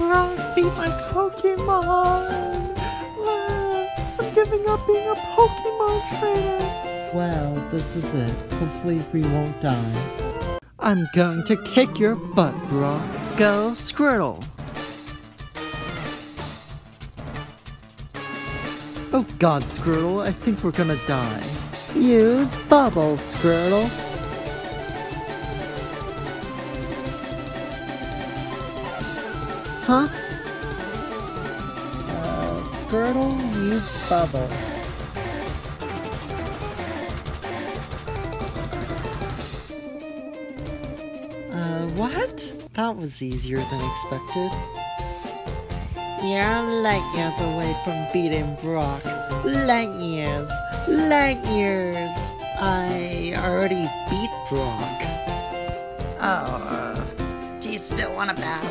Brock beat my Pokemon! I'm giving up being a Pokemon trainer! Well, this is it. Hopefully we won't die. I'm going to kick your butt, Brock. Go, Squirtle! Oh god, Squirtle, I think we're gonna die. Use Bubble, Squirtle. Huh? Squirtle, use Bubble. What? That was easier than expected. You're light years away from beating Brock. Light years. Light years. I already beat Brock. Oh, do you still want to battle?